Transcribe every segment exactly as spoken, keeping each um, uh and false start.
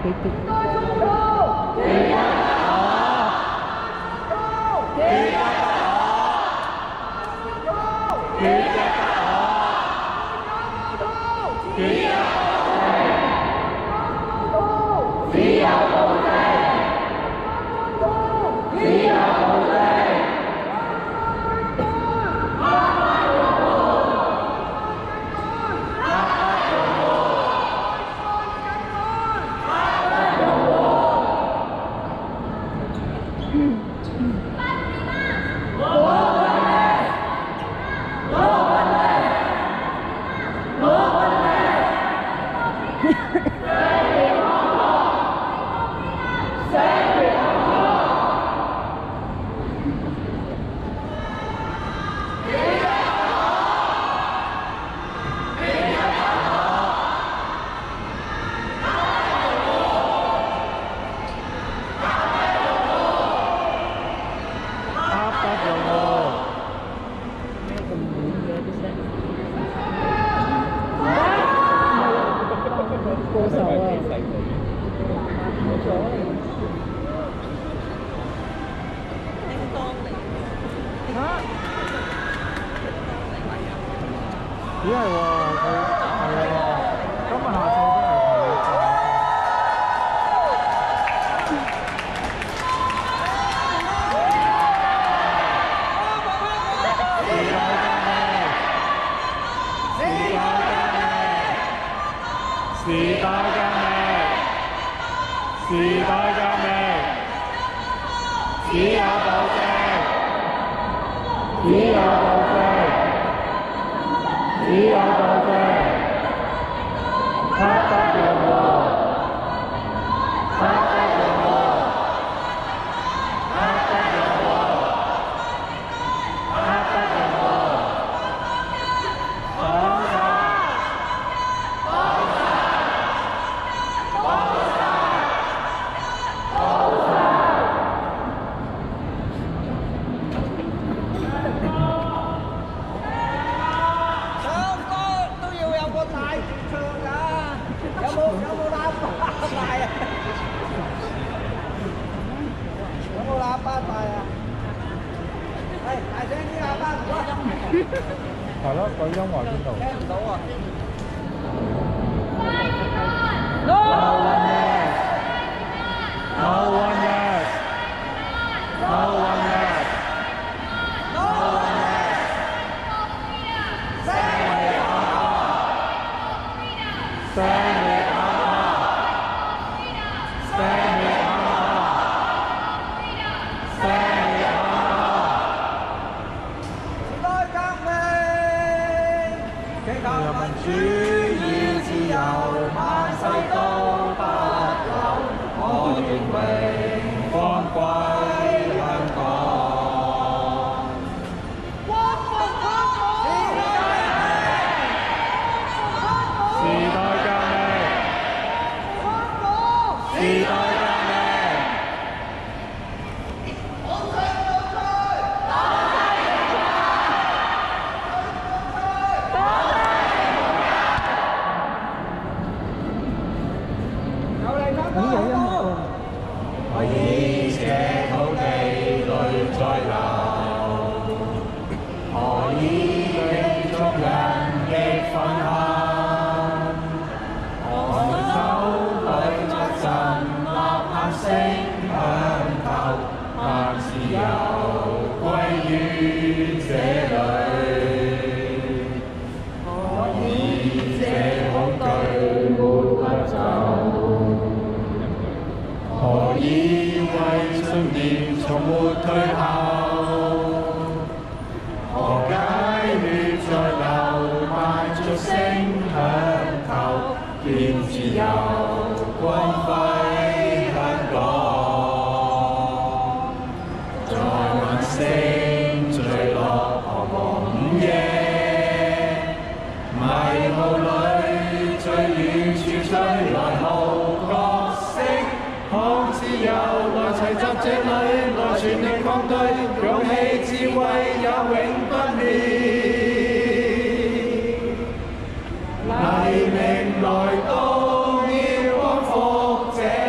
幾點？ 咦係喎，佢係喎，今日下晝都係佢。時代革命，時代革命，只有暴政，只有暴政。只有暴政，黑不容和，黑不容和，黑不容和，黑不容和，綁晒，綁晒，綁晒，綁晒。係咯，個音樂邊度？聽唔到啊 ！No one left. No one left. No one left. No one left. 聲力阿聲力阿聲力阿聲力阿民主要自由，萬世都不朽，我願榮光歸香港。光復香港！時代革命！香港！時代革命！咦有音樂喎！我以這土地淚再流，何以永續人亦憤恨？我手舉出陣吶喊聲響透，萬自由歸於這裏。我以這恐懼沒不走。何以為信念從沒退後？何解血在流，萬族聲響透，願自由光輝香港。在晚星墜落彷徨午夜，迷霧裏最遠處吹來號角聲。看自由，來齊集這裏，來全力抗對，勇氣智慧也永不滅。黎明來到，要光復這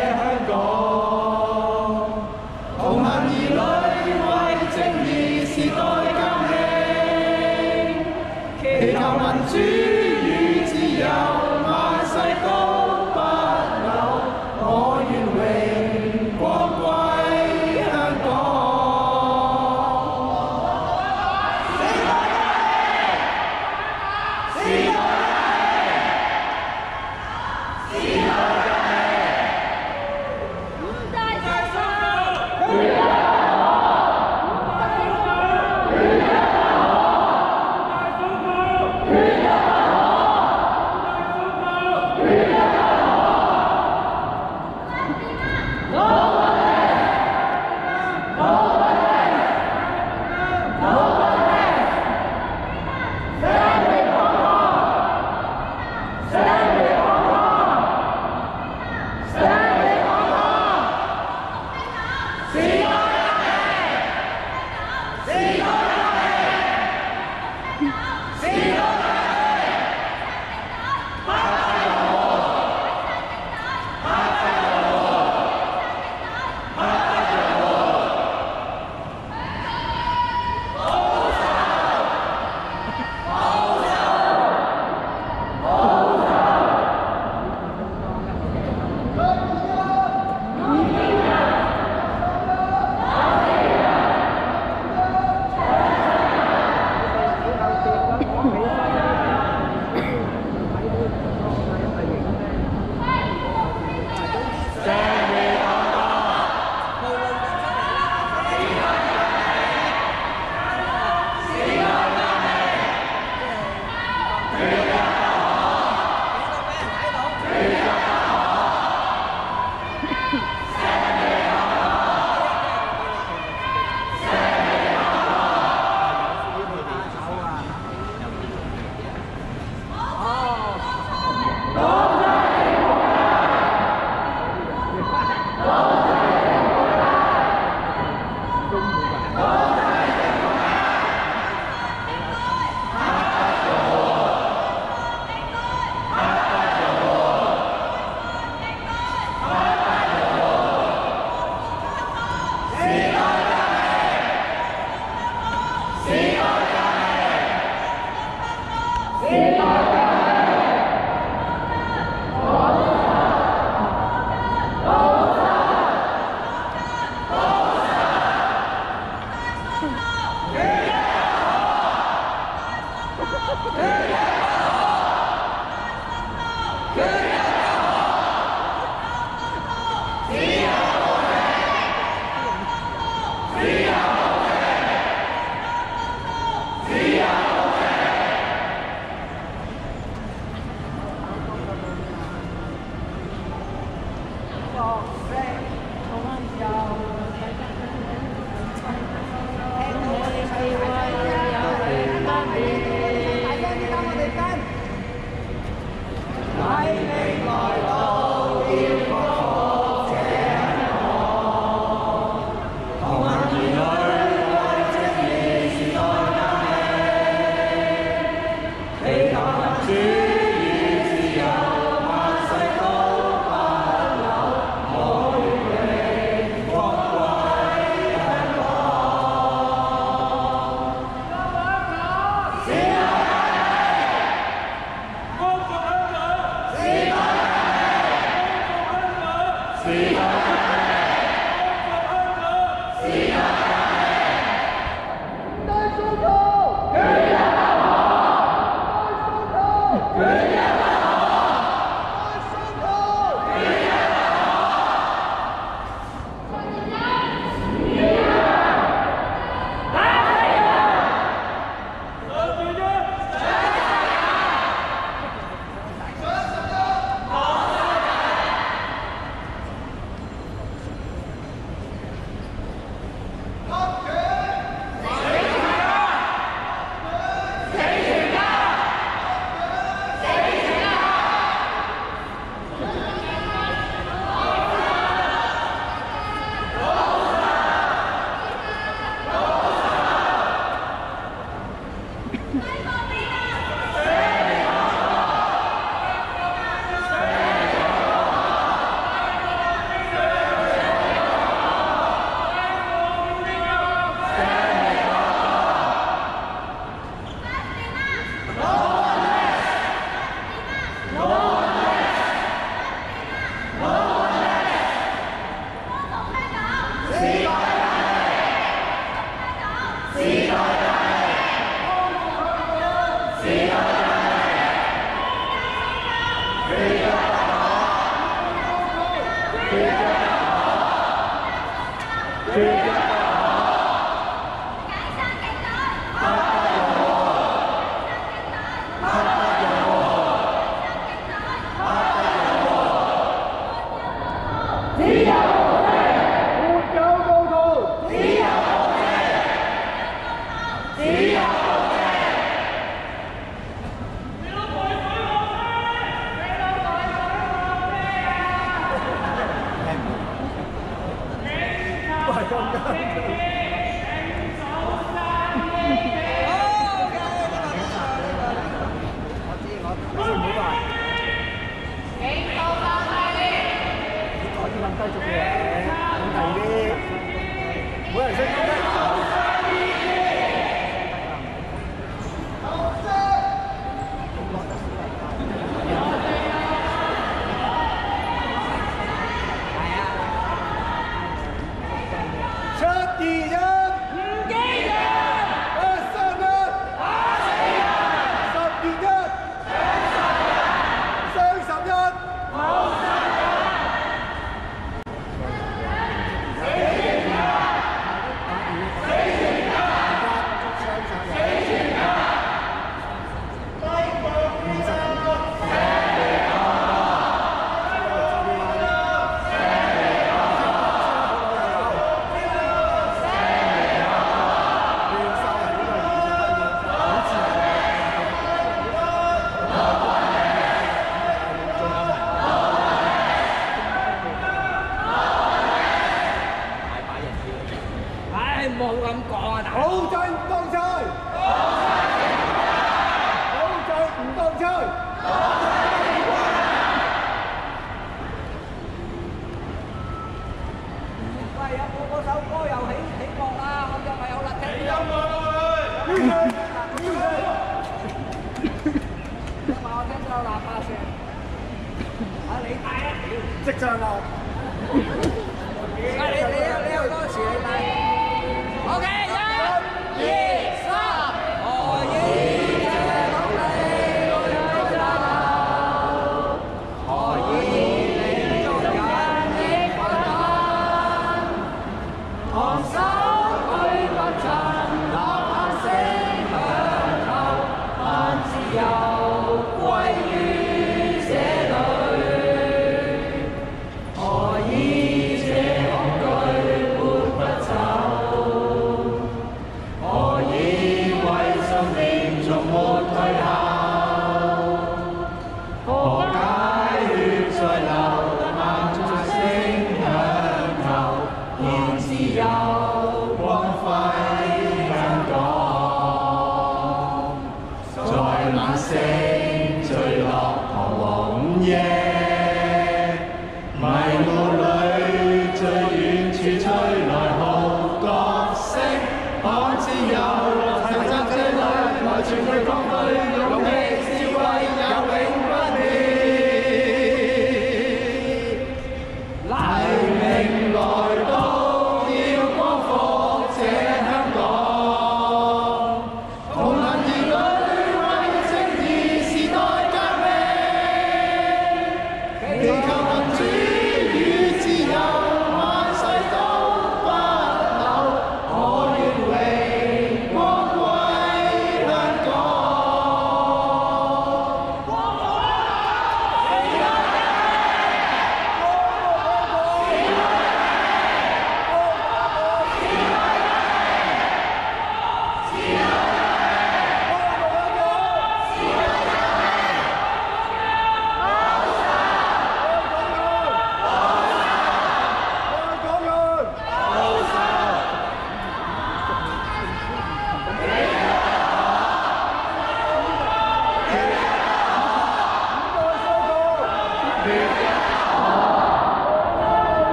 歸於這裏，何以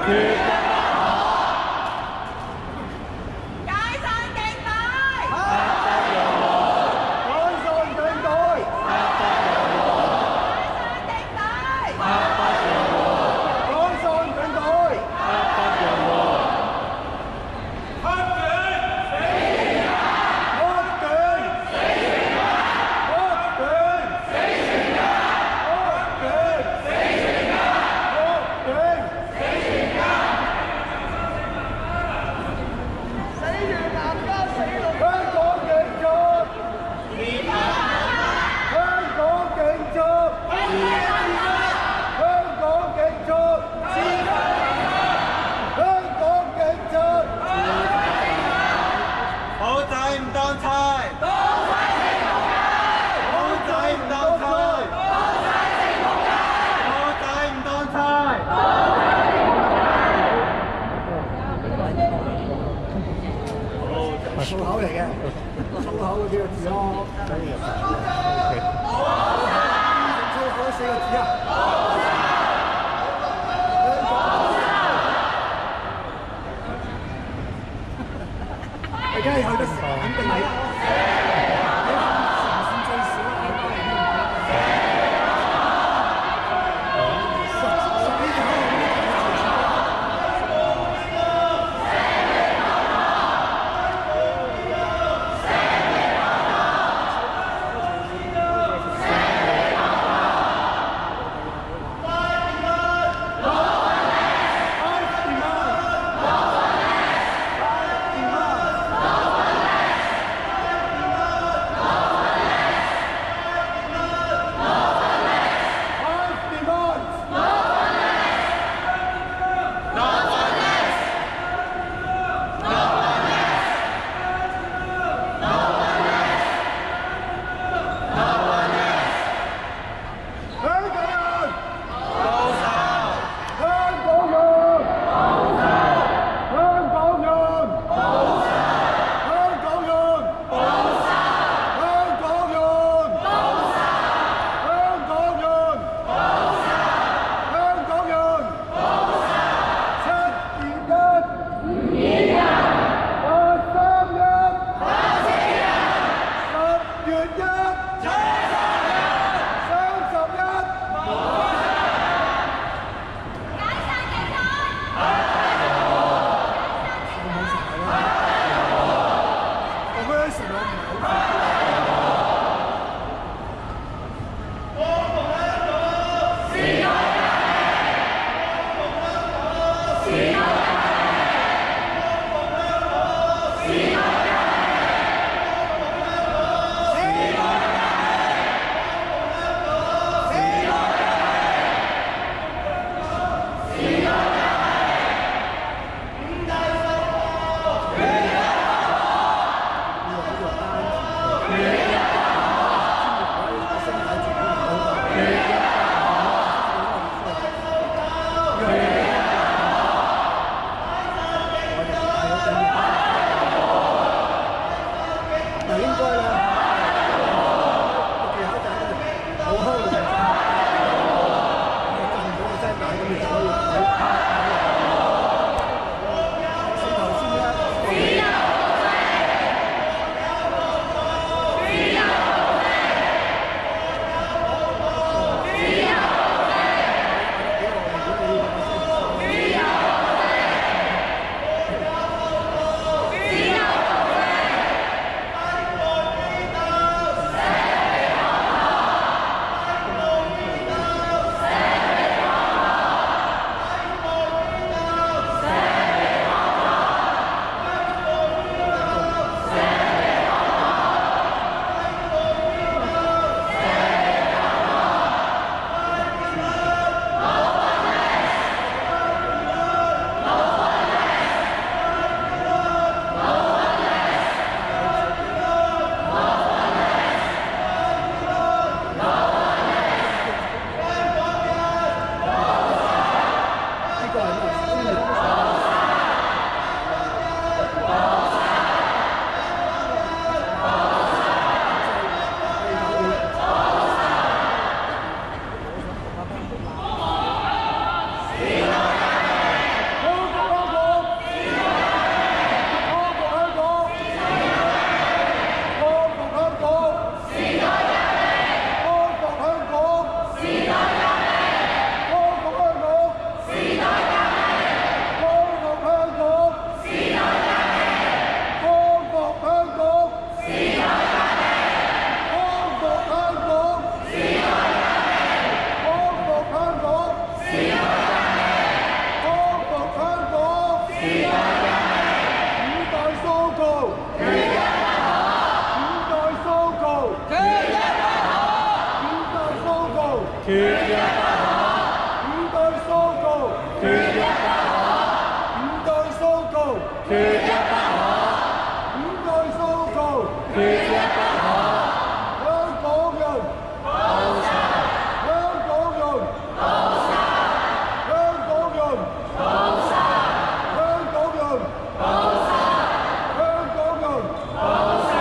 粗口嚟嘅，粗口嗰幾個字咯。粗口四個字啊！而家去得時肯定係。 缺一不可。五代訴求，缺一不可。香港人，報仇！香港人，報仇！香港人，報仇！香港人，報仇！香港人，報仇！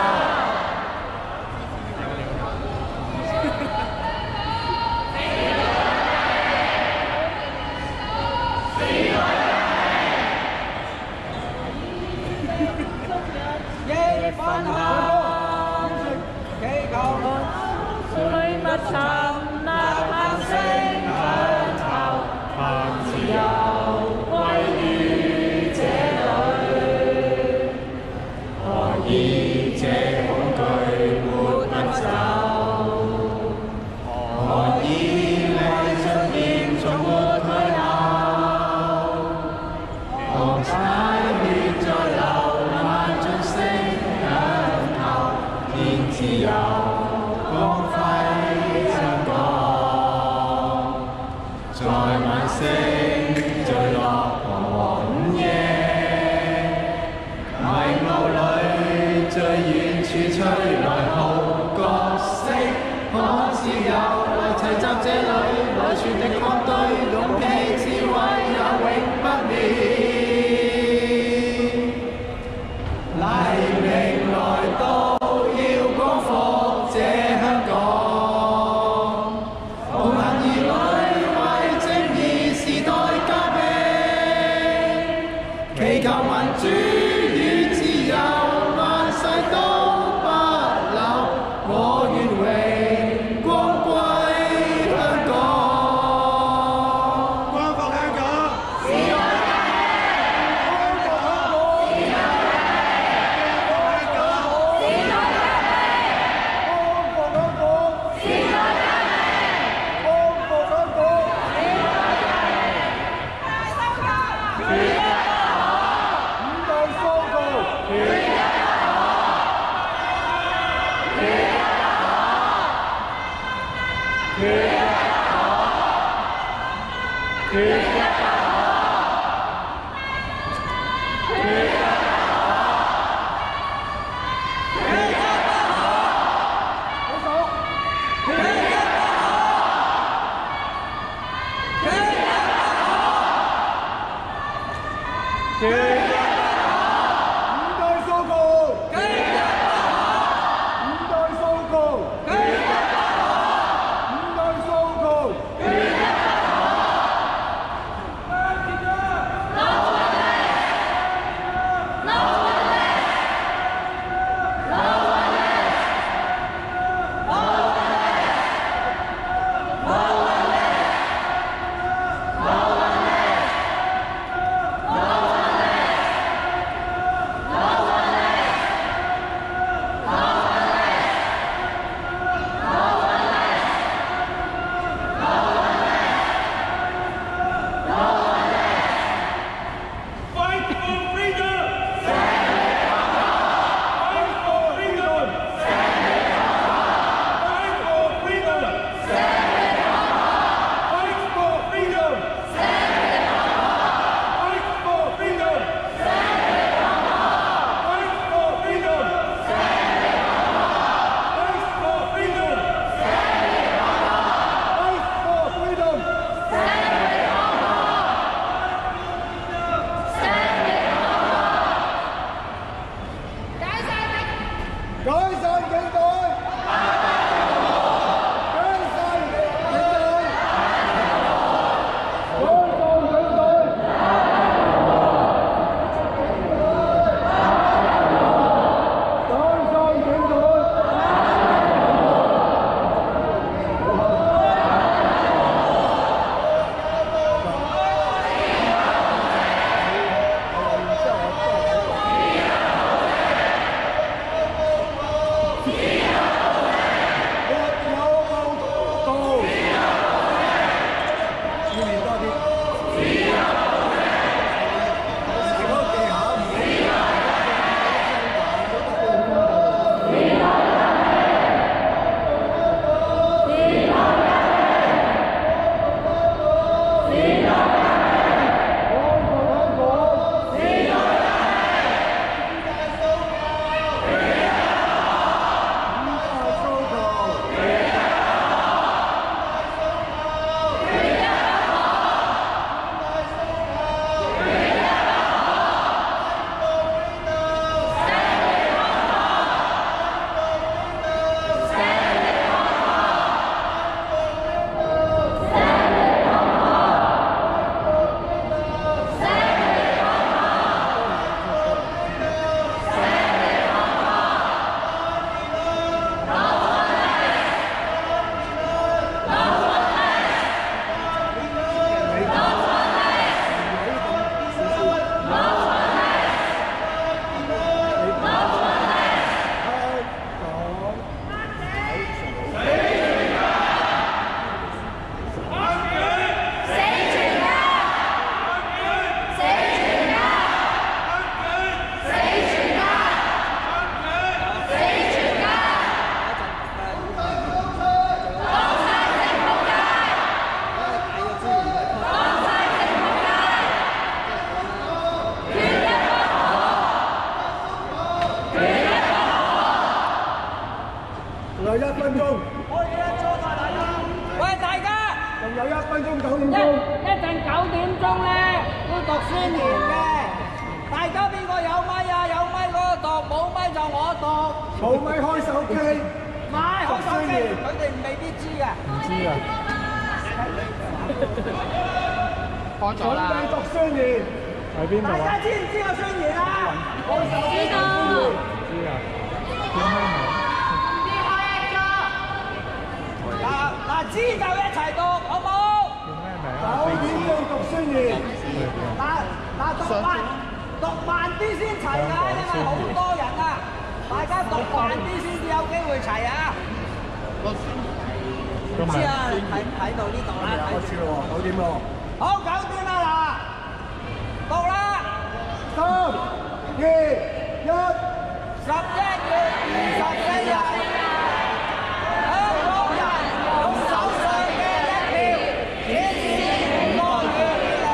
分享，祈求水不沉，吶喊聲響透，盼自由歸於這裏，何以這恐懼抹不走？何以為出現從沒退後？紅彩血在流，萬眾聲。自由光輝香港，在晚星墜落彷徨午夜，迷霧裏最遠處吹來號角色，可自由來齊集這裏，來全力抗對，勇氣智慧也永不滅。黎明來到。這香港，無限兒女為正義時代革命，祈求民主與自由萬世都不朽，我願榮光歸香港，光復香港，自由革命，光復香港，自由革命，光復香港，自由。 記， 買好手機， 讀宣言， 佢哋未必知嘅。 唔知啊。 開咗啦。 準備讀宣言喺邊度啊？ 大家知唔知個宣言啊？ 知道。 知啊。點開名？ 嗱嗱，知就一齊讀，好冇？ 叫咩名啊？九點要讀宣言。 嗱嗱，讀慢，讀慢啲先齊㗎，因為好多人啊，大家讀慢啲先至有機會齊啊！知啊，喺喺度呢度啦，睇住咯喎，九點咯。好，九點啦嗱，讀啦， 三、二、一。 十一月二十四日，香港人用手上嘅一票，顯示五個月以嚟，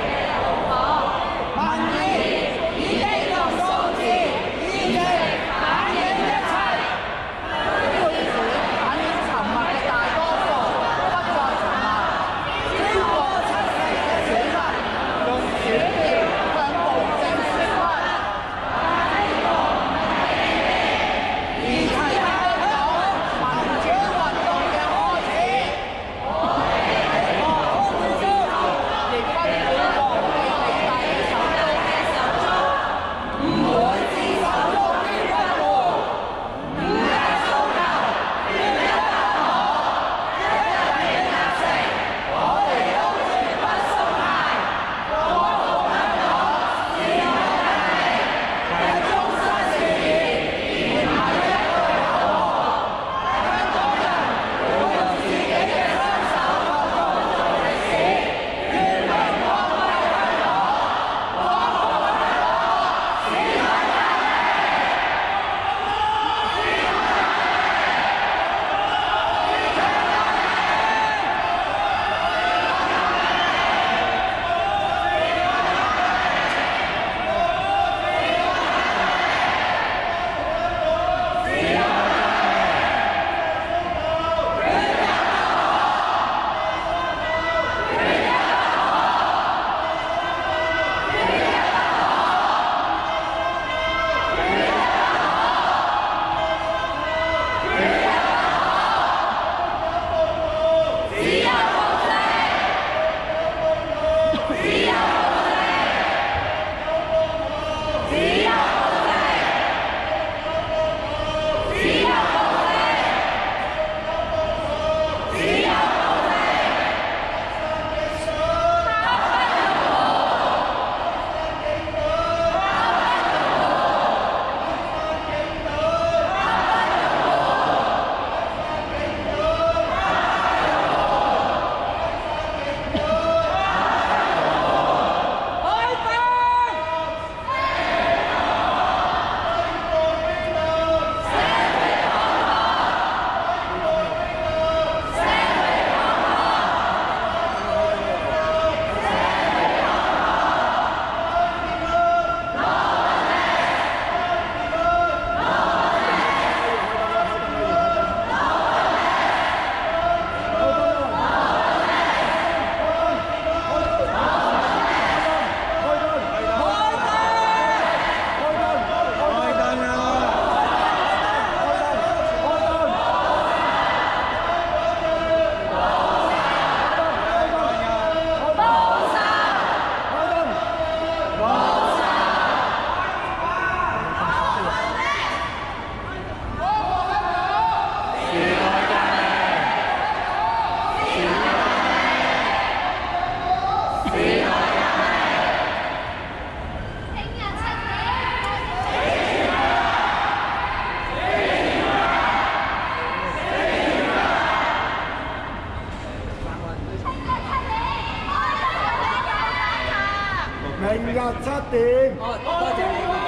民意已經用數字已經反映一切。反映沉默嘅大多數不再沉默，超過七成嘅選民用選票向暴政說不。而係香港民主運動嘅開始。空戰中亦不會忘記你哋手中嘅手足，唔會置手中於不顧。五日訴求，缺一不可，一人嘅達成，我哋都絕不鬆懈。光復香港，是我哋係終身事業，而唔係一句口號。香港人會用自己嘅雙手創造歷史，願榮光歸香港，光復香港，是我哋。 明日七點。 哦，多謝你。